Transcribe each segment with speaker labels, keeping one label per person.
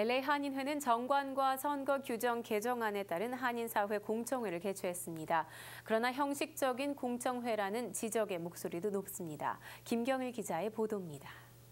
Speaker 1: LA 한인회는 정관과 선거 규정 개정안에 따른 한인사회 공청회를 개최했습니다. 그러나 형식적인 공청회라는 지적의 목소리도 높습니다. 김경일 기자의 보도입니다.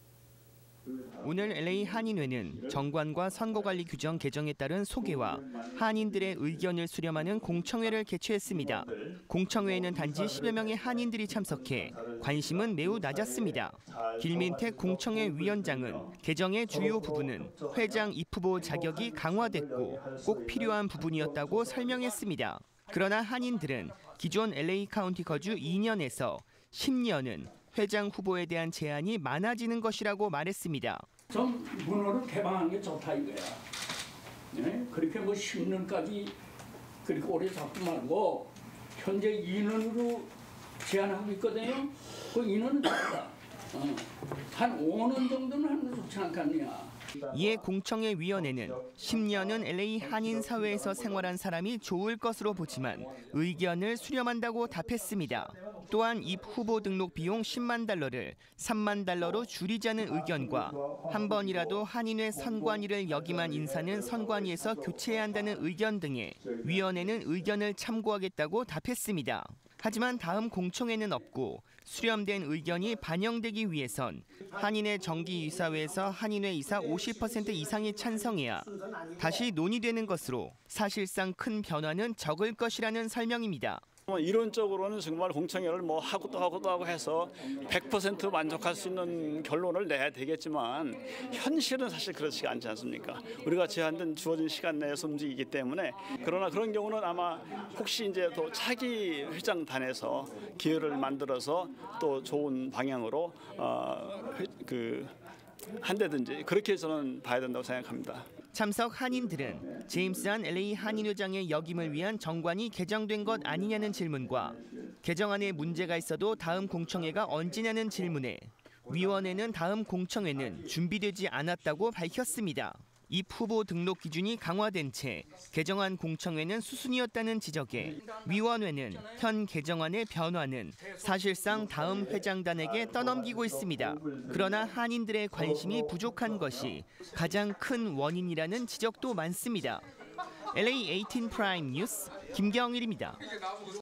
Speaker 2: 오늘 LA 한인회는 정관과 선거관리 규정 개정에 따른 소개와 한인들의 의견을 수렴하는 공청회를 개최했습니다. 공청회에는 단지 10여 명의 한인들이 참석해 관심은 매우 낮았습니다. 길민택 공청회 위원장은 개정의 주요 부분은 회장 입후보 자격이 강화됐고 꼭 필요한 부분이었다고 설명했습니다. 그러나 한인들은 기존 LA 카운티 거주 2년에서 10년은 회장 후보에 대한 제한이 많아지는 것이라고 말했습니다.
Speaker 3: 좀 문호를 개방하는 게 좋다 이거야. 네? 그렇게 뭐 10년까지 그렇게 오래 잡지 말고 현재 2년으로 제한하고 있거든요. 그 2년은 좋다. 한 5년 정도는 하는 게 좋지 않겠냐.
Speaker 2: 이에 공청회 위원회는 10년은 LA 한인 사회에서 생활한 사람이 좋을 것으로 보지만 의견을 수렴한다고 답했습니다. 또한 입 후보 등록 비용 10만 달러를 3만 달러로 줄이자는 의견과 한 번이라도 한인회 선관위를 역임한 인사는 선관위에서 교체해야 한다는 의견 등에 위원회는 의견을 참고하겠다고 답했습니다. 하지만 다음 공청회는 없고 수렴된 의견이 반영되기 위해선 한인회 정기이사회에서 한인회 이사 50% 이상이 찬성해야 다시 논의되는 것으로 사실상 큰 변화는 적을 것이라는 설명입니다.
Speaker 4: 이론적으로는 정말 공청회를 하고 또 하고 해서 100% 만족할 수 있는 결론을 내야 되겠지만 현실은 사실 그렇지가 않지 않습니까? 우리가 제한된 주어진 시간 내에서 움직이기 때문에 그러나 그런 경우는 아마 혹시 이제 또 차기 회장단에서 기회를 만들어서 또 좋은 방향으로 한다든지 그렇게 저는 봐야 된다고 생각합니다.
Speaker 2: 참석 한인들은 제임스한 LA 한인회장의 역임을 위한 정관이 개정된 것 아니냐는 질문과 개정안에 문제가 있어도 다음 공청회가 언제냐는 질문에 위원회는 다음 공청회는 준비되지 않았다고 밝혔습니다. 입 후보 등록 기준이 강화된 채 개정안 공청회는 수순이었다는 지적에 위원회는 현 개정안의 변화는 사실상 다음 회장단에게 떠넘기고 있습니다. 그러나 한인들의 관심이 부족한 것이 가장 큰 원인이라는 지적도 많습니다. LA 18 프라임 뉴스 김경일입니다.